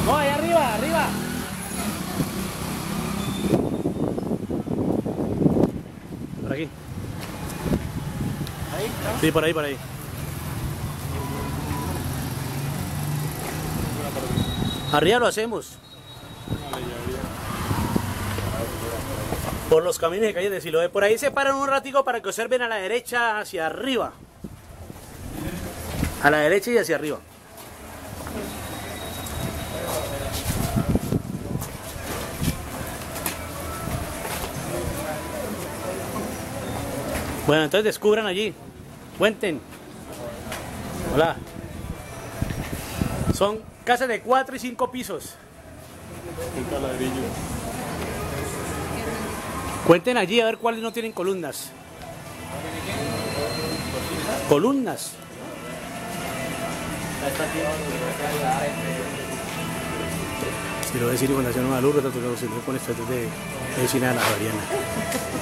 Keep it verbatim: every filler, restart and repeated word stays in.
No, ahí arriba, arriba. Por aquí. Ahí, ¿no? Sí, por ahí, por ahí. Arriba lo hacemos. Por los caminos de calle de Siloé. Por ahí se paran un ratico para que observen a la derecha hacia arriba. A la derecha y hacia arriba. Bueno, entonces descubran allí. Cuenten. Hola. Son casas de cuatro y cinco pisos. Cuenten allí a ver cuáles no tienen columnas. Columnas. Si lo voy a decir, Fundación Nueva Luz, tanto que se con estatus de medicina de la Javeriana.